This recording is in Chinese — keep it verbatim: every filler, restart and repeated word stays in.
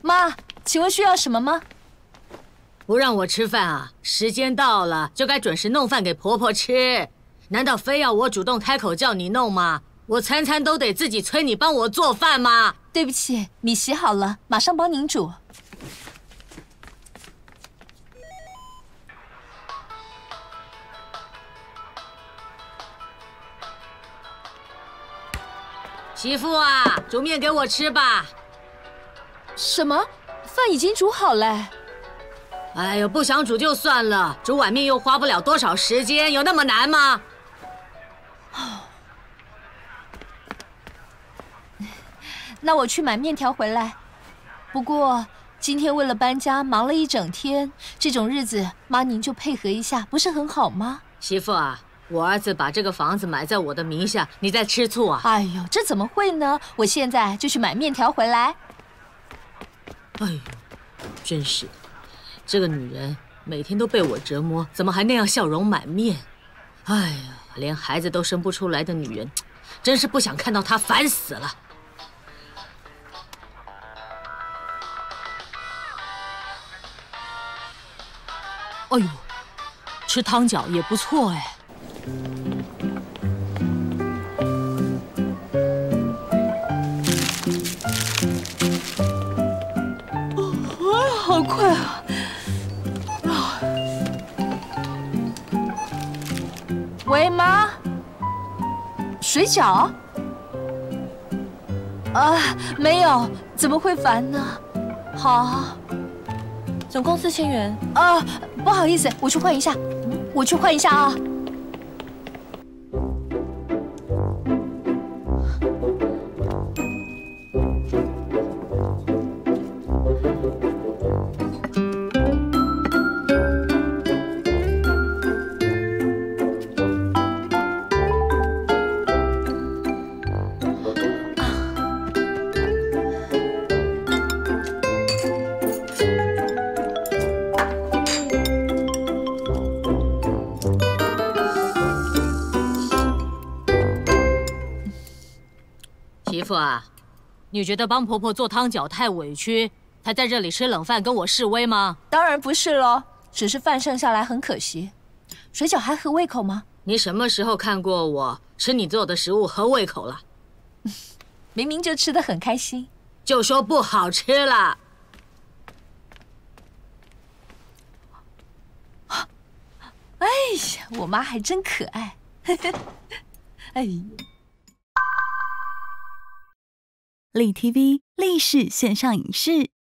妈，请问需要什么吗？ 不让我吃饭啊？时间到了就该准时弄饭给婆婆吃，难道非要我主动开口叫你弄吗？我餐餐都得自己催你帮我做饭吗？ 对不起，米洗好了，马上帮您煮。 媳妇啊，煮面给我吃吧。 什么？饭已经煮好了。 哎呦，不想煮就算了，煮碗面又花不了多少时间，有那么难吗？ 那我去买面条回来。不过今天为了搬家忙了一整天，这种日子妈您就配合一下，不是很好吗？ 媳妇啊，我儿子把这个房子买在我的名下，你在吃醋啊？ 哎呦，这怎么会呢？我现在就去买面条回来。 哎呦，真是，这个女人每天都被我折磨，怎么还那样笑容满面？哎呀，连孩子都生不出来的女人，真是不想看到她，烦死了。哎呦，吃汤饺也不错哎。 好快啊！啊，喂，妈，水饺？啊，没有，怎么会烦呢？好，总共四千元。啊，不好意思，我去换一下，我去换一下啊。 媳妇啊，你觉得帮婆婆做汤饺太委屈，才在这里吃冷饭跟我示威吗？ 当然不是咯，只是饭剩下来很可惜。水饺还合胃口吗？ 你什么时候看过我吃你做的食物合胃口了？ 明明就吃得很开心， 就说不好吃了。 哎呀，我妈还真可爱。哎呀。 立 T V 立式线上影视